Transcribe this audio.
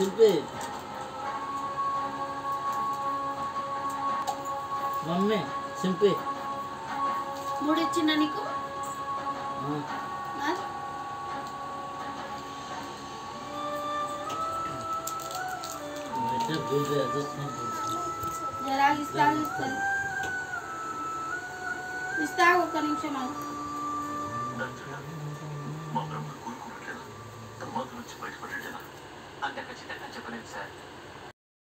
शिल्पी mummy शिल्पी మూడు ఇచ్చిందా నీకు జరా ఇస్తా ఒక్క నిమిషం అంత ఖచ్చితంగా చెప్పలేదు సార్.